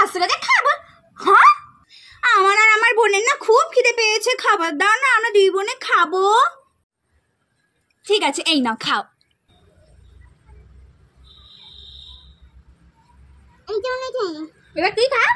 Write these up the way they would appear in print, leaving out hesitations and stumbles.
আসছে কাছে খাবো। হ্যাঁ আমার আর আমার বোনের না খুব খিদে পেয়েছে, খাবার দাও না, আমরা দুই বোনে খাবো। ঠিক আছে এই নাও খাও। এবার তুই খা।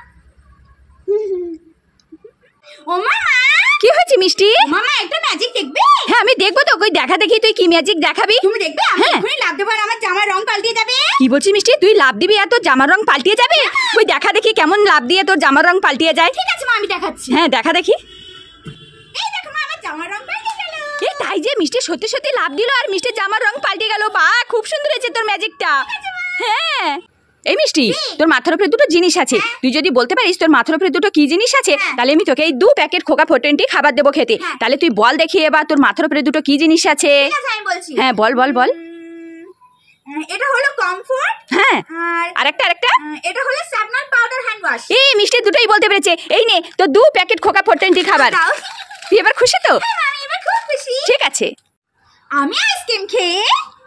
ও মামা কি হয়েছে মিষ্টি? মামা একটা ম্যাজিক দেখবে? হ্যাঁ আমি দেখবো তো, কই দেখা দেখি তুই কি ম্যাজিক দেখাবি। তুমি দেখবে? হ্যাঁ এখনই লাভ দেবো আর আমার জামার রং পাল্টে যাবে। কি বলছিস মিষ্টি, তুই লাভ দিবি আর তোর জামার রং পাল্টিয়ে যাবে? কই দেখা দেখি কেমন লাভ দিয়ে তোর জামার রং পাল্টিয়ে যায়। ঠিক আছে মা আমি দেখাচ্ছি। হ্যাঁ দেখা দেখি। এই দেখো মা আমার জামার রং পাল্টে গেল। এই তাই যে মিষ্টি সত্যি সত্যি লাভ দিল আর মিষ্টির জামার রং পাল্টে গেল। বাহ খুব সুন্দর হয়েছে তোর ম্যাজিকটা। হ্যাঁ এই মিষ্টি তোর মাথার উপরে দুটো জিনিস আছে, তুই যদি বলতে পারিস তোর মাথার উপরে দুটো কি জিনিস আছে তাহলে আমি তোকে এই 2 প্যাকেট খোকা ফোটেনটি খাবার দেবো খেতে। তাহলে তুই বল দেখি এবার তোর মাথার উপরে দুটো কি জিনিস আছে। ঠিক আছে আমি বলছি। হ্যাঁ বল বল বল। এটা হলো কমফোর্ট। হ্যাঁ আর আরেকটা এটা হলো স্যাপনার পাউডার হ্যান্ড ওয়াশ। এই মিষ্টি দুটোই বলতে পেরেছে। এই নে তো 2 প্যাকেট খোকা ফোটেনটি খাবার। তুই এবার খুশি তো? হ্যাঁ আমি এবার খুব খুশি। ঠিক আছে। আমি আইসক্রিম খেয়ে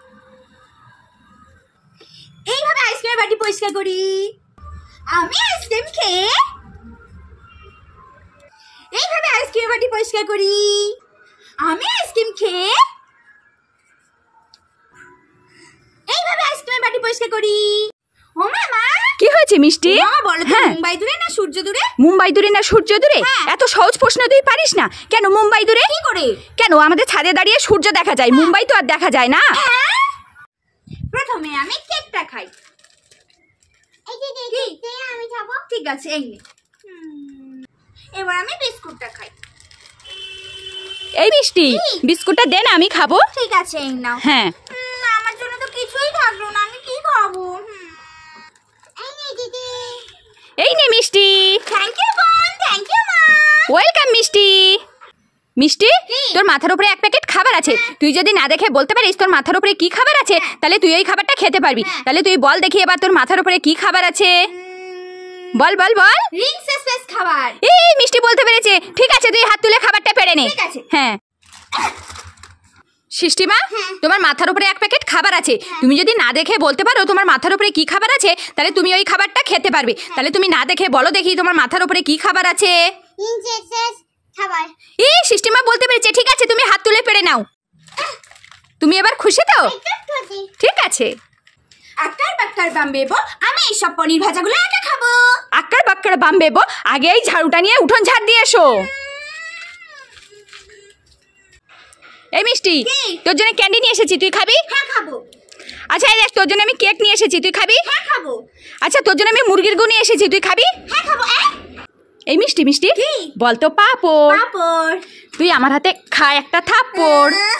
এইভাবে আইসক্রিমের বাটি পরিষ্কার করি। আমি আইসক্রিম খেয়ে এইভাবে আইসক্রিমের বাটি পরিষ্কার করি। আমি আইসক্রিম খেয়ে এইভাবে আইসক্রিমের বাটি পরিষ্কার করি। ও মামা কি হয়েছে মিষ্টি? মামা বলো তো হ্যাঁ মুম্বাই দূরে না সূর্য দূরে? মুম্বাই দূরে না সূর্য দূরে? হ্যাঁ। এত সহজ প্রশ্ন তুই পারিস না কেন? মুম্বাই দূরে কি করে? কেন আমাদের ছাদে দাঁড়িয়ে সূর্য দেখা যায়, মুম্বাই তো আর দেখা যায় না। প্রথমে আমি কেকটা খাই। আমি খাবো। ঠিক আছে এই নে। এবার আমি বিস্কুটটা খাই। এই মিষ্টি বিস্কুটটা দে না আমি খাবো। ঠিক আছে এই নাও। হ্যাঁ আমার জন্য তো কিছুই থাকলো না, আমি কি খাবো? এই নে মিষ্টি। থ্যাংক ইউ বোন, থ্যাংক ইউ মা। ওয়েলকাম মিষ্টি। মিষ্টি কি? তোর মাথার উপরে 1 প্যাকেট খাবার আছে, তুই যদি না দেখে বলতে পারিস তোর মাথার উপরে কি খাবার আছে তাহলে তুই ওই খাবারটা খেতে পারবি। তাহলে তুই বল দেখি এবার তোর মাথার উপরে কি খাবার আছে। বল বল বল। রিং স্পেস খাবার। এই মিষ্টি বলতে পেরেছে। ঠিক আছে তুই হাত তুলে খাবারটা পেড়ে নে। ঠিক আছে। হ্যাঁ সৃষ্টিমা তোমার মাথার উপরে 1 প্যাকেট খাবার আছে, তুমি যদি না দেখে বলতে পারো তোমার মাথার উপরে কি খাবার আছে তাহলে তুমি ওই খাবারটা খেতে পারবে। তাহলে তুমি না দেখে বলো দেখি তোমার মাথার উপরে কি খাবার আছে। খাবার। এই সৃষ্টিমা বলতে পেরেছে। ঠিক আছে তুমি হাত তুলে পেড়ে নাও। তুমি এবার খুশি তো? ঠিক আছে। আক্কার বাক্কার বাম্বেবো, আমি এইসব পনির ভাজাগুলো একা খাবো। আক্কার বাক্কার বাম বেবো, আগে এই ঝাড়ুটা নিয়ে উঠোন ঝাড় দিয়ে এসো। এই মিষ্টি তোর জন্য ক্যান্ডি নিয়ে এসেছি, তুই খাবি? হ্যাঁ খাবো। আচ্ছা এই দেখ তোর জন্য আমি কেক নিয়ে এসেছি, তুই খাবি? হ্যাঁ খাবো। আচ্ছা তোর জন্য আমি মুরগির গু নিয়ে এসেছি, তুই খাবি? হ্যাঁ খাবো। এই মিষ্টি মিষ্টি কি? বল তো পাপড়। পাপড়। তুই আমার হাতে খা একটা থাপ্পড়।